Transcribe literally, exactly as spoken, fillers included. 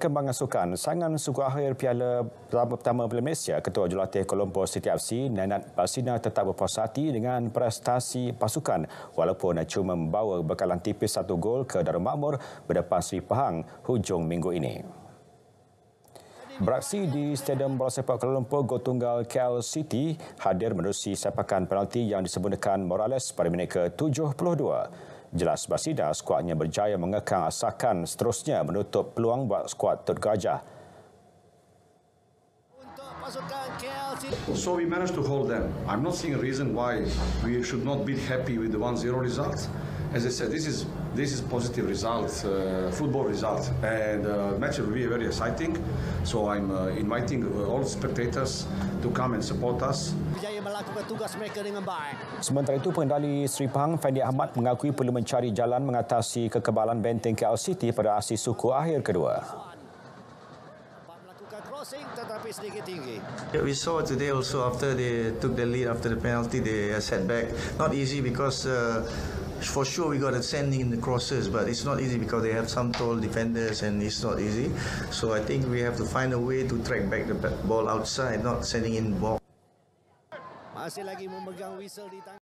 perkembangan sukan, saingan suku akhir Piala Pertama Piala Malaysia, Ketua Jurulatih Kuala Lumpur City F C, Nenad Basina tetap berpuas hati dengan prestasi pasukan walaupun cuma membawa bekalan tipis satu gol ke Darul Makmur berdepan Seri Pahang hujung minggu ini. Beraksi di Stadium Bola Sepak Kuala Lumpur, gol tunggal K L City hadir menerusi sepakan penalti yang disempurnakan Morales pada minit ke tujuh puluh dua. Jelas Basida, skuadnya berjaya mengekang asakan seterusnya menutup peluang buat skuad Tut Gajah. So we managed to hold them. I'm not seeing a reason why we should not be happy with the one zero result. As I said, this is this is positive result, uh, football result, and uh, match will be very exciting. So I'm uh, inviting all spectators to come and support us. Berjaya melakukan tugas mereka dengan baik. Sementara itu, pengendali Seri Pahang Fendi Ahmad mengakui perlu mencari jalan mengatasi kekebalan benteng K L City pada aksi suku akhir kedua. Yeah, we saw today also after they took the lead after the penalty, they set back. Not easy because uh, for sure we got a sending in the crosses, but it's not easy because they have some tall defenders and it's not easy. So I think we have to find a way to track back the ball outside, not sending in ball. Masih lagi memegang whistle di tangan.